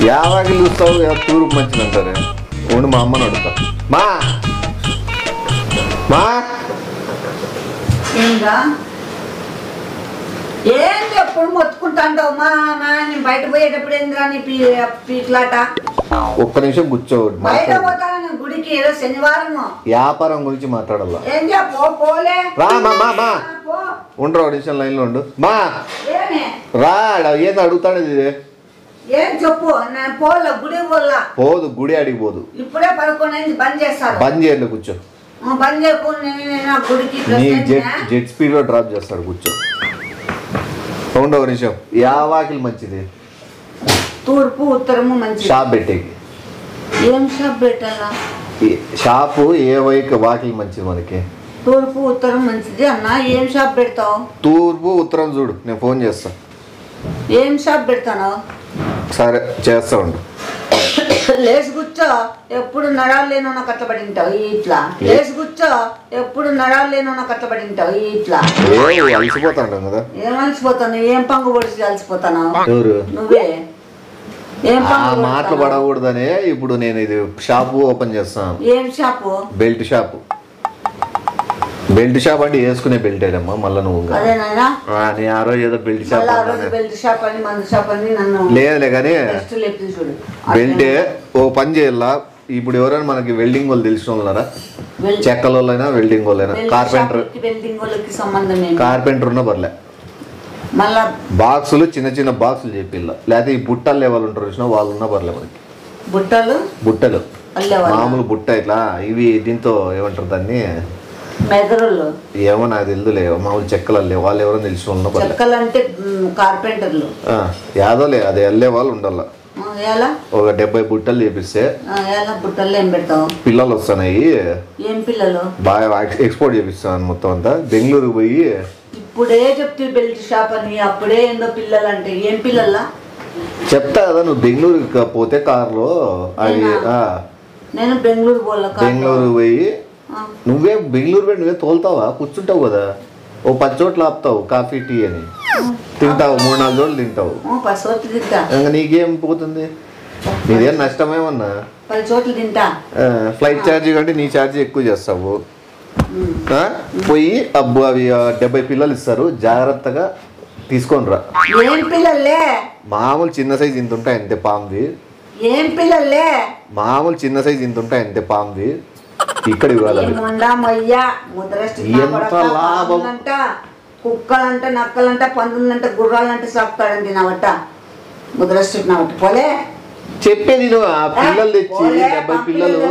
యావాకి చూస్తావు తూర్పు మంచిది అంటారు. ఉండి మా అమ్మని అడుగుతా. మా మా ఏంటి ఎప్పుడు మొత్తుకుంటాండవు మా నేను బయట పోయేటప్పుడు ఏందిరా నీ పీట్లాట. ఒక్క నిమిషం కూర్చోవద్దు. బయట పోతాను గుడికి ఏదో శనివారం. వ్యాపారం గురించి మాట్లాడాల. ఏం పోలే రా మా ఉండరు ఒక నిమిషం లైన్ లో ఉండు. మా రా ఏదో అడుగుతాడు. ఏం చెప్పు. నేను పోలే గుడికి పోదు. గుడి అడిగి పోదు. ఇప్పుడే 11 బంద్ చేస్తారు. బంద్ చేయండి కూర్చో. బంద్ చేయకుండా గుడికి జెట్ స్పీడ్ లో డ్రాప్ చేస్తాడు. కూర్చో ఉండు ఒక నిమిషం. యావాకిలు మంచిది. తూర్పు ఉత్తరము మంచిది. షాప్ పెట్టేకి. ఏం షాప్ పెట్టాలా? షాపు ఏ వాకిలు మంచిది మనకి? తూర్పు ఉత్తరం మంచిది అన్న. ఏం షాప్ పెడతావు? తూర్పు ఉత్తరం చూడు. నేను ఫోన్ చేస్తా. ఏం షాప్ పెడతాను? సరే చేస్తా ఉండు. లేచి కూర్చో. ఎప్పుడు నడాలు లేనో కట్టబడి ఉంటావు ఇట్లా. లేచి కూర్చో. ఎప్పుడు నడాలు లేనో కట్టబడి ఉంటావు ఇట్లా. అలసిపోతాను కదా. ఏం అలసిపోతాను? ఏం పంగు పొడిచి అలసిపోతాను? నువ్వే ఏం మాటలు పడకూడదనే ఇప్పుడు నేను ఇది షాపు ఓపెన్ చేస్తాను. ఏం shop? Belt shop. Belt shop అంటే వేసుకునే బెల్ట్ ఏదమ్మా. మళ్ళీ నువ్వు ఆ రోజు ఏదో బెల్ట్ షాప్ లేదులే కానీ బెల్టే. ఓ పని చేయాలా ఇప్పుడు? ఎవరైనా మనకి వెల్డింగ్ వాళ్ళు తెలిసిన వాళ్ళరా? చెక్కల వాళ్ళైనా వెల్డింగ్ వాళ్ళైనా కార్పెంటర్ ఉన్నా పర్లే. బాక్సులు చిన్న చిన్న బాక్సులు చెప్పిల్లా. లేకపోతే ఈ బుట్టలు లేవాళ్ళు ఉంటారు చూసినా వాళ్ళు ఉన్నా పర్లే మనకి. బుట్టలు మామూలు బుట్ట ఇట్లా ఇవి దీంతో ఏమంటారు దాన్ని? ఏమో నాకు తెలుదులే. మామూలు చెక్కలు వాళ్ళు ఎవరో తెలిసిన కార్పెంటర్లు యాదోలే. అది వెళ్ళే వాళ్ళు ఉండాల. ఒక 70 బుట్టలు చేపిస్తే పిల్లలు వస్తున్నాయి. ఏం పిల్లలు? బాగా ఎక్స్పోర్ట్ చేపిస్తాను మొత్తం అంతా. బెంగళూరు పోయి ఇప్పుడే చెప్తే బెల్ట్ షాప్ అని. అప్పుడే ఏందో పిల్లలు అంటే ఏం పిల్లలా? చెప్తా కదా. నువ్వు బెంగళూరు పోతే కార్లో అది నేను బెంగళూరు పోయి నువ్వే బెంగళూరు పోయి నువ్వే తోలుతావా? కూర్చుంటావు కదా. ఓ 10 చోట్ల ఆపుతావు కాఫీ టీ అని. తింటావు 3-4 చోట్ల తింటావు. ఇంకా నీకేం పోతుంది? నీదేం నష్టమేమన్నా? 10 చోట్ల తింటా. ఫ్లైట్ ఛార్జీ కంటే నీ ఛార్జీ ఎక్కువ చేస్తావు. పోయి అబ్బు అవి 70 పిల్లలు ఇస్తారు. జాగ్రత్తగా తీసుకొని రా. ఏం పిల్లలే? మామూలు చిన్న సైజు ఇంత ఉంటాయి అంతే పామ్ది. ఏం పిల్లలే? మామూలు చిన్న సైజు ఇంత ఉంటాయి అంతే పామ్ది. ఇక్కడ ఎంత లాభం. కుక్కలంట నక్కలంట పందులంట గుర్రాలంట సాగుతాడండి నావట. ముద్రస్తున్నావట పోలే చెప్పేది. పిల్లలు తెచ్చి 70 పిల్లలు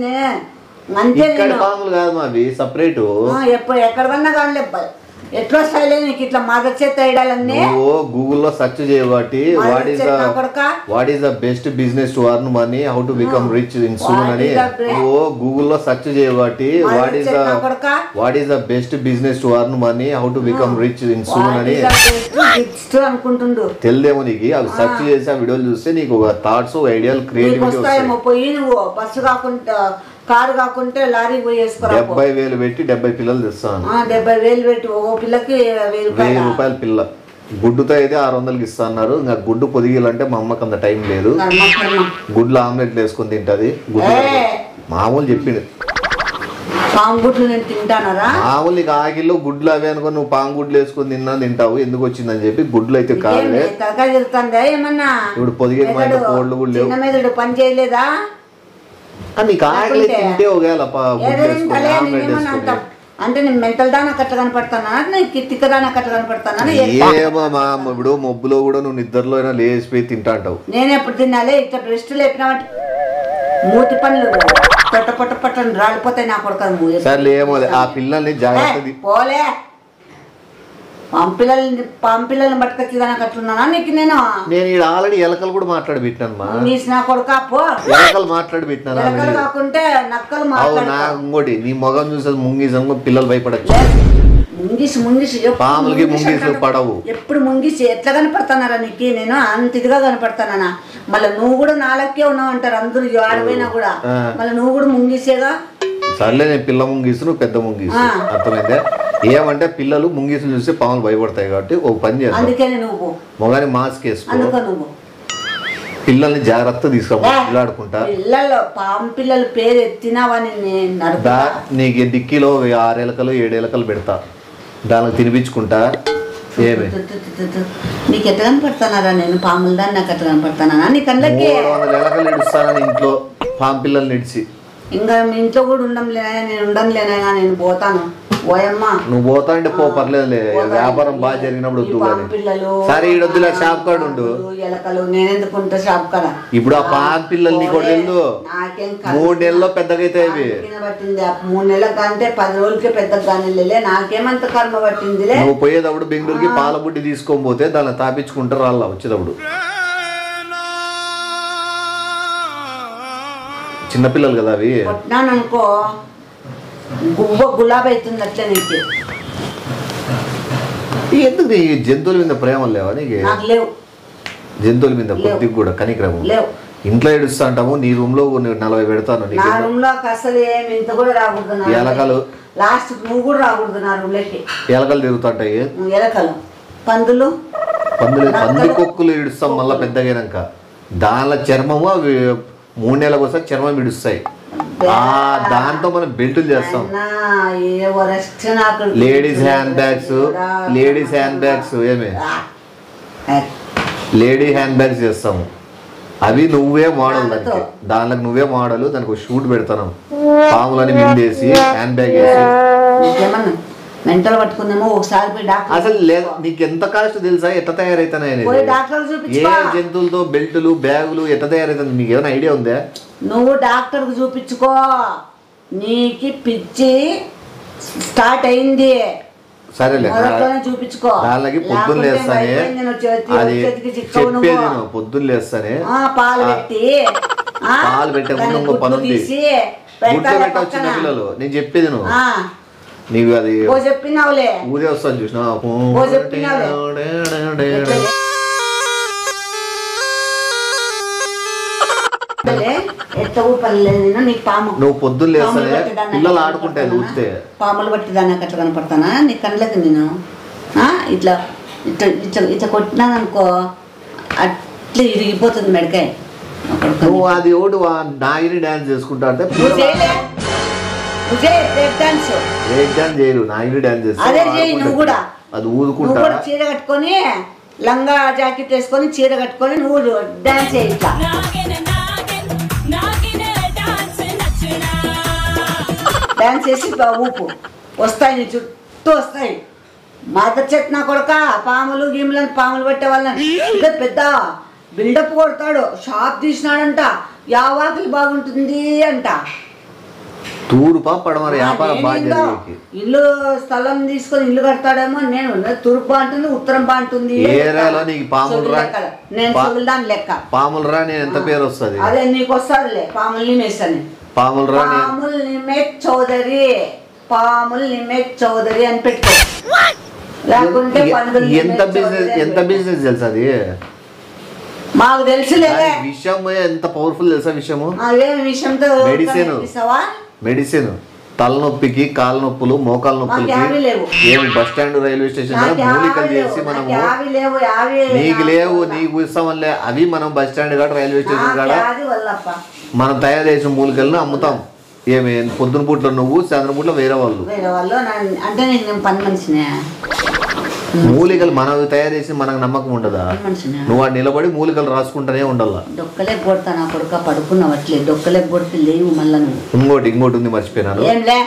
పాములు కాదు మావి సపరేట్. ఎక్కడ పన్నా కానీ ఎట్లా వస్తాయిలే నీకు ఇట్లా మదర్ చేత వేయడాలన్నీ. గూగుల్లో సెర్చ్ చేయబట్టి what is the best business to earn money, how to become rich in soon అని. గూగుల్లో సెర్చ్ చేయబట్టి what is the best business to earn money, how to become rich in soon అని అనుకుంటుండు. తెలిదేమో నీకు. అవి సెర్చ్ చేసి ఆ వీడియోలు చూస్తే నీకు ఒక థాట్స్ ఐడియాలు క్రియేటివిటీ పోయి నువ్వు బస్సు కాకుండా కారు కాకుంటే లారీ పోయి వేసుకో. 70,000 పెట్టి 70 పిల్లలు తెస్తాను. 70,000 పెట్టి ఓ పిల్లకి 1000 రూపాయలు పిల్ల. గుడ్డుతో అయితే 600కి ఇస్తా అన్నారు. ఇంకా గుడ్డు పొదిగిలంటే మా అమ్మకి అంత టైం లేదు. గుడ్లు ఆమ్లెట్లు వేసుకొని తింటది. గుడ్డు మామూలు చెప్పింది. పాంగుడ్లు నేను తింటానరా? మామూలు నీకు ఆకిల్లో గుడ్లు అవి అనుకో. నువ్వు పాంగుడ్లు వేసుకొని తింటావు. ఎందుకు వచ్చిందని చెప్పి గుడ్లు అయితే కాదులే. ఏమన్నా ఇప్పుడు పొదిగిన కోళ్ళు కూడా లేవు. పని చేయలేదా? నీకు ఆకలి తింటే ఒకవేళ అంటే నేను మెంటల్ దానా కట్ట కనపడతానా? తిక్క దానా కట్ట కనపడతానా? ఏమో మా ఇప్పుడు మబ్బులో కూడా నువ్వు నిద్రలో అయినా లేచిపోయి తింటా అంటావు. నేను ఎప్పుడు తినాలి? ఇట్లా రెస్ట్ లేపినామంటే మూతి పనులు పొట్ట పొట్ట పట్టని రాలిపోతాయి నా కొడుకు. సరే ఏమో ఆ పిల్లల్ని జాగ్రత్త పోలే. పంపిల్లల్ని పట్టుకొచ్చేదానా కట్టున్నానా నీకు? నేను ఆల్రెడీ ఎలకలు కూడా మాట్లాడి పెట్టినాను. నా కొడుకు ఎలకలు మాట్లాడి పెట్టినాను కాకుంటే నక్కలు ఇంకోటి నీ మొగం చూసేది ముంగీసం పిల్లలు భయపడచ్చు. ముంగిసి పాములకి ముంగీసులు పడవు. ఎప్పుడు ముంగిసి ఎట్లా కనపడతానారా నీకు? నేను అంత ఇదిగా కనపడతానా? మళ్ళీ నువ్వు కూడా నాలకే ఉన్నావు అంటారు అందరూ ఆడిపోయినా కూడా. మళ్ళీ నువ్వు కూడా ముంగిసేగా. సర్లే నేను పిల్ల ముంగీసు నువ్వు పెద్ద ముంగీసు. అర్థమైందే? ఏమంటే పిల్లలు ముంగీసులు చూస్తే పాములు భయపడతాయి కాబట్టి ఒక పని చేయాలి. అందుకని నువ్వు మొగాని మాస్క్ వేసుకో. పిల్లల్ని జాగ్రత్త తీసుకుంటా పిల్లలు పాము పిల్లలు పేరు ఎత్తినావని నీకు డిక్కీలో 6 ఎలకలు 7 ఎలకలు పెడతా దానికి తినిపించుకుంటా ఏమి నీకు ఎట్లా కనపడతానారా నేను పాముల దాన్ని నాకు ఎట్లా కనపడతానా నీ కళ్ళకి 300 ఎలకలు ఇడుస్తానని ఇంట్లో పాము పిల్లల్ని ఇడిచి ఇంకా మీ ఇంట్లో కూడా ఉండలేనా నేను ఉండలేనా నేను పోతాను ఓయమ్మా నువ్వు పోతా అంటే పో పర్లేదులే వ్యాపారం బాగా జరిగినప్పుడు సరే ఈడొద్దులే షాప్ కాడ ఉండు ఎలకలు నేనెందుకుంటా షాప్ కాడ ఇప్పుడు ఆ పాము పిల్లలు నీకు వెళ్ళు 3 నెలల్లో పెద్దగా అయితే పట్టింది 3 నెలలకు కంటే 10 రోజులకే పెద్దగా కానీ నాకేమంత కర్మ పట్టిందిలే నువ్వు పోయేటప్పుడు బెంగళూరుకి పాల బుడ్డి తీసుకొని పోతే దాన్ని తాపించుకుంటారు వాళ్ళ వచ్చేటప్పుడు చిన్నపిల్లలు కదా అవి కొట్టినాననుకో గువ్వ గులాబీ అవుతుంది అట్లే నీకు ఎందుకు నీ జంతువుల మీద ప్రేమ లేవా నీకు నాకు లేవు జంతువుల మీద కొద్దిగా కూడా కనిక్రమం లేవు ఇంట్లో ఏడుస్తా అంటాము నీ రూమ్ లో 40 పెడతాను నా రూమ్ లో అసలు ఏమి ఇంత కూడా రాకూడదు ఎలకలు లాస్ట్ నువ్వు కూడా రాకూడదు నా రూమ్ లోకి ఎలకలు తిరుగుతుంటాయి ఎలకలు పందులు పంది కొక్కులు ఇడుస్తాం మళ్ళీ పెద్దగైనాక దానిలో చర్మము అవి 3 నెలలకు వస్తే చర్మం ఇడుస్తాయి దాంతో మనం బెల్టులు చేస్తాం లేడీస్ హ్యాండ్ బ్యాగ్స్ ఏమే లేడీ హ్యాండ్ బ్యాగ్స్ చేస్తాము అవి నువ్వే మోడల్ దానికి నువ్వే మోడల్ దానికి ఒక షూట్ పెడతాను పాములని మిందేసి హ్యాండ్ బ్యాగ్ వేసి మెంటల్ పట్టుకుందేమో ఒకసారి పోయి డాక్టర్ అసలు లేదు నీకు ఎంత కాస్ట్ తెలుసా ఎట్లా తయారైతున్నాయి ఏ జంతువులతో బెల్టులు బ్యాగులు ఎట్లా తయారైతుంది నీకు ఏమైనా ఐడియా ఉందా నువ్వు డాక్టర్కి చూపించుకో నీకు పిచ్చి స్టార్ట్ అయింది సరేలే చూపించుకో దానికి పొద్దున్న లేస్తానే అది చెప్పేది పొద్దున్న లేస్తానే పాలు పెట్టే ముందు ఇంకో పని ఉంది గుడ్లు పెట్టవచ్చు చిన్న పిల్లలు నేను చెప్పేది నువ్వు నీకు అది చెప్పినావులే ఊరే వస్తాను చూసినా నువ్వు పొద్దున్న లేస్తానే పిల్లలు ఆడుకుంటాయి ఊస్తే పాములు పట్టి దాన్ని అట్లా కనపడతానా నీ కళ్ళకి నేను ఇట్లా ఇట్లా ఇట్లా ఇట్లా కొట్టినాను అనుకో అట్లా ఇరిగిపోతుంది మెడకాయ నువ్వు అది ఒకటి నాగిని డాన్స్ చేసుకుంటా అంటే చేయరు నాగిని డాన్స్ చేస్తా అది ఊదుకుంటా చీర కట్టుకొని లంగా జాకెట్ వేసుకొని చీర కట్టుకొని నువ్వు డాన్స్ చేయి ఇట్లా డాన్స్ చేసి ఊపు వస్తాయి నీ చుట్టూ వస్తాయి మాదర్ చెట్టు నా కొడుక పాములు గీములని పాములు పెట్టే వాళ్ళని ఇదే పెద్ద బిల్డప్ కొడతాడు షాప్ తీసినాడంట యావాకులు బాగుంటుంది అంట తూర్పా పడమర వ్యాపారం బాగా ఇల్లు స్థలం తీసుకొని ఇల్లు కడతాడేమో నేను తూర్పు అంటుంది ఉత్తరం బాగుంటుంది ఏరియాలో నీకు పాములు రా నేను దాని లెక్క పాములు రా నేను ఎంత పేరు వస్తుంది అదే నీకు వస్తుందిలే పాములు నిమేష్ అని పాములు నిమేష్ చౌదరి పాములు నిమేష్ చౌదరి అని పెట్టుకో లేకుంటే ఎంత బిజినెస్ తెలుసు అది మాకు తెలుసులే విషయం ఎంత పవర్ఫుల్ తెలుసా విషయము విషయంతో మెడిసిన్ తలనొప్పికి కాళ్ళ నొప్పులు మోకాల నొప్పులకి ఏమి బస్ స్టాండ్ రైల్వే స్టేషన్ మూలికలు చేసి మనము నీకు లేవు నీకు ఇస్తామలే అవి మనం బస్ స్టాండ్ కాడ రైల్వే స్టేషన్ కాడ మనం తయారు చేసిన మూలికలను అమ్ముతాం ఏమి పొద్దున పూట్లో నువ్వు సాయంత్రం పూట్లో వేరే వాళ్ళు అంటే నేను పని మనిషినే మూలికలు మనం తయారు చేసి మనకు నమ్మకం ఉండదా నువ్వు ఆ నిలబడి మూలికలు రాసుకుంటానే ఉండాలా డొక్కలే కొడతా నా కొడుక పడుకున్నావట్లే డొక్కలే కొడితే లేవు మళ్ళా ఇంకోటి ఉంది మర్చిపోయినాను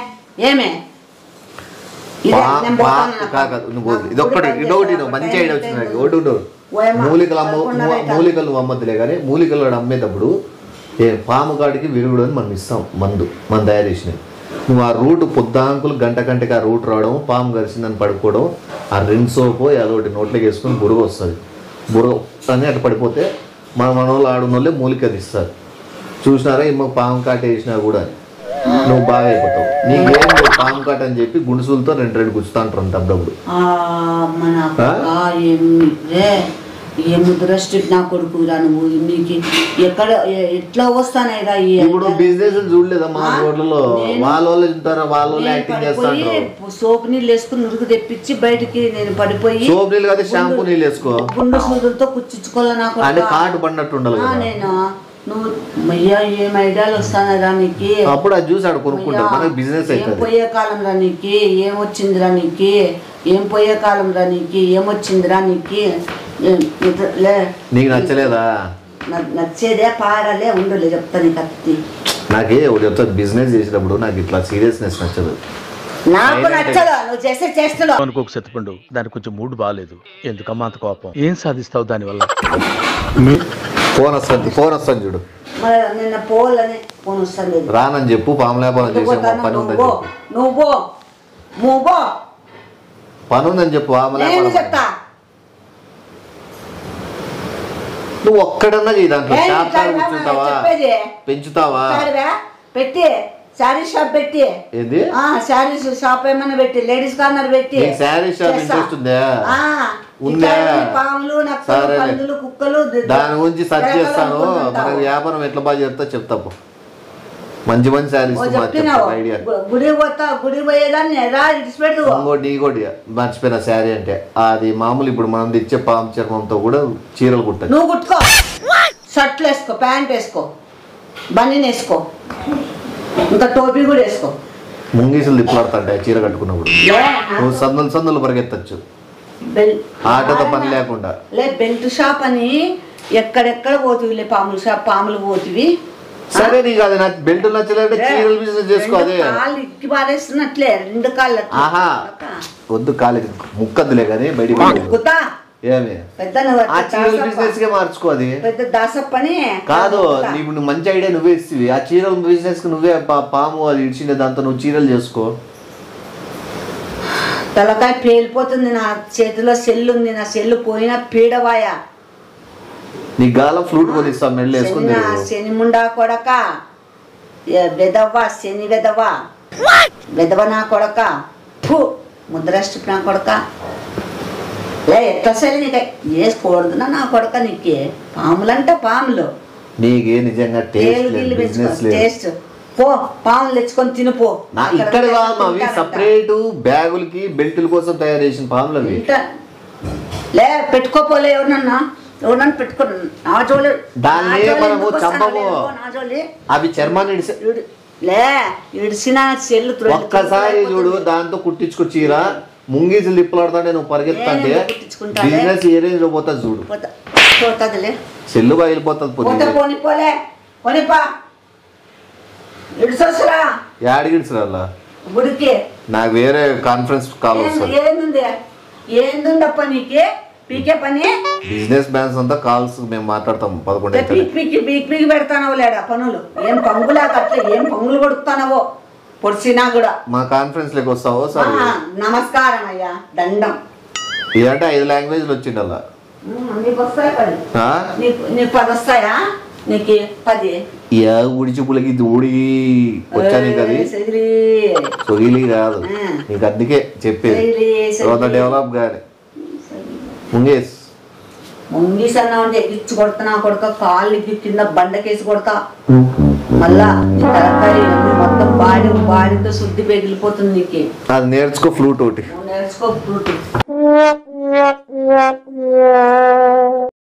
ఇదొకటి మంచి ఐడియా వచ్చింది ఒకటి మూలికలు నువ్వు అమ్మద్దులే కానీ మూలికలు అమ్మేటప్పుడు పాము కాడికి విరుగుడు అని మనం ఇస్తాం మనం తయారు చేసినవి నువ్వు ఆ రూట్ పొద్దాంకులు గంటకి ఆ రూట్ రావడం పాము కరిసిందని పడుకోవడం ఆ సోపు అదొకటి నోట్లోకి వేసుకొని బురుగు వస్తుంది బురుగు అని అట్లా పడిపోతే మన వాళ్ళు ఆడున్న వాళ్ళే మూలిక తీస్తారు చూసినారా ఇమ్మ పాము కాట వేసినా కూడా నువ్వు బాగా అయిపోతావు నీకేం లేదు పాము కాట అని చెప్పి గుణసులతో రెండు గుచ్చుతా అంటారు అప్పుడప్పుడు ఏ ముద్రస్ట్ నా కొడుకురా నువ్వు నీకు ఎక్కడ ఎట్లా వస్తానేరా ఇప్పుడు బిజినెస్ చూడలేదా మా ఊర్లలో వాళ్ళు ఉంటారా వాళ్ళు యాక్టింగ్ చేస్తారు సోప్ నీళ్ళు వేసుకుని నురుగు తెప్పించి బయటికి నేను పడిపోయి సోప్ నీళ్ళు కదా షాంపూ నీళ్ళు వేసుకో గుండు సూదులతో కుచ్చుకోవాలా నాకు అంటే కాటు పడినట్టు ఉండాలి నేను నువ్వు మయ్యా ఏం ఐడియాలు వస్తానరా నీకు అప్పుడు అది చూసి ఆడ కొనుక్కుంటారు మనకి బిజినెస్ అయితే పోయే కాలం రా నీకు ఏమొచ్చిందిరా నీకు ఏం పోయే కాలం రా నీకు ఏమొచ్చిందిరా నీకు నీకు నచ్చలేదా నచ్చేదే పాడాలే ఉండలే చెప్తా నీకు అత్తి నాకే చెప్తా బిజినెస్ చేసినప్పుడు నాకు ఇట్లా సీరియస్నెస్ నచ్చదు నాకు నచ్చదు నువ్వు చేస్తే చేస్తున్నావు అనుకోక చెత్తపండు దానికి కొంచెం మూడ్ బాగాలేదు ఎందుకమ్మా అంత కోపం ఏం సాధిస్తావు దానివల్ల ఫోన్ వస్తుంది చూడు నిన్న పోలని ఫోన్ వస్తుంది రానని చెప్పు పాములేపాలని చేసే పని ఉందని నువ్వు పని ఉందని చెప్పు చెప్తా నువ్వు ఒక్కడన్నా దాంట్లో కూర్చుంటావా పెంచుతావా పెట్టి శారీ షాప్ పెట్టి ఏంది శారీ షాప్ ఏమన్నా పెట్టి లేడీస్ కార్నర్ పెట్టి శారీ షాప్ ఇంట్రెస్ట్ ఉందా ఉందా పాములు నక్కలు పందులు కుక్కలు దాని గురించి సర్చ్ చేస్తాను మనకి వ్యాపారం ఎట్లా బాగా చెప్తా చెప్తాపు మంచి మంచి శారీస్ ఐడియా గుడి పోయేదాన్ని ఇంకోటి మర్చిపోయిన శారీ అంటే అది మామూలు ఇప్పుడు మనం తెచ్చే పాము చర్మంతో కూడా చీరలు కుట్టాలి నువ్వు కుట్టుకో షర్ట్లు వేసుకో ప్యాంట్ వేసుకో బనీన్ వేసుకో ఇంకా టోపీ కూడా వేసుకో ముంగీసులు తిప్పులాడుతుంటాయి చీర కట్టుకున్నప్పుడు నువ్వు సందులు పరిగెత్తచ్చు ఆటోతో పని లేకుండా బెల్ట్ షాప్ అని ఎక్కడెక్కడ పోతివి పాములు షాప్ పాములు పోతివి సరే నీకు అది నాకు బెల్ట్ నచ్చలేదంటే చీరలు బిజినెస్ చేసుకో అదే కాళ్ళు ఇక్కి పారేస్తున్నట్లే రెండు కాళ్ళు ఆహా వద్దు కాళ్ళకి ముక్కద్దులే కానీ బయటికి ఏమి ఆ చీరల బిజినెస్ కే మార్చుకో అది పెద్ద దాసప్పని కాదు నువ్వు మంచి ఐడియా నువ్వే ఇస్తావి ఆ చీరల బిజినెస్ కి నువ్వే పాము అది ఇచ్చిండే దాంతో నువ్వు చీరలు చేసుకో తలకాయ పేలిపోతుంది నా చేతిలో సెల్లు ఉంది నా సెల్లు పోయినా పీడవాయా నీ గాలం ఫ్లూట్ కొనిస్తా మెడలు వేసుకుని శని ముండా కొడక వెదవ్వా శని వెదవా వెదవ నా కొడక ముద్రష్టి నా కొడక ఎట్లా సరే నీకు వేసుకోకూడదునా నా కొడక నీకే పాములంటే పాములు నీకే నిజంగా టేస్ట్ పో పాములు తెచ్చుకొని తినిపో ఇక్కడ అవి సపరేట్ బ్యాగులకి బెల్టుల కోసం తయారు చేసిన పాములు అవి లే పెట్టుకోపోలే ఎవరన్నా పెట్టుకుని దాన్ని మనము చంపము అవి చర్మాన్ని ఇడిసిన సెల్లు ఒక్కసారి చూడు దాంతో కుట్టించుకో చీర ముంగీసులు తిప్పలాడుతుంటే నువ్వు పరిగెత్తంటే బిజినెస్ ఏ రేంజ్ లో పోతుంది చూడు పోతుందిలే సెల్లు బయలుపోతుంది యాడిగిడ్స్రా గుడికి నాకు వేరే కాన్ఫరెన్స్ కాల్ వస్తుంది ఏందుండప్ప నీకే పీకే పని బిజినెస్ మ్యాన్స్ అంతా కాల్స్ మేము మాట్లాడతాం 11 పీకి పెడతానో లేడా పనులు ఏం పంగులా అట్లా ఏం పంగులు కొడుతానవో పొడిచినా కూడా మా కాన్ఫరెన్స్ లోకి వస్తావో సార్ నమస్కారం అయ్యా దండం ఇదంటే 5 లాంగ్వేజ్లు వచ్చింది అలా నీకు వస్తాయి 10 నీకు 10 వస్తాయా నీకు 10 ఉడిచిపులకి ఊడి వచ్చా నీకు అది సొగిలి కాదు నీకు అందుకే చెప్పేది డెవలప్ కానీ ముంగీస్ అన్నా అంటే ఎగిచ్చి కొడతా కొడక కాళ్ళు కింద బండకేసి కొడతా మళ్ళా తలకాయ మొత్తం బాడీతో శుద్ధి పెగిలిపోతుంది నీకు అది నేర్చుకో ఫ్లూట్ ఒకటి నేర్చుకో ఫ్లూట్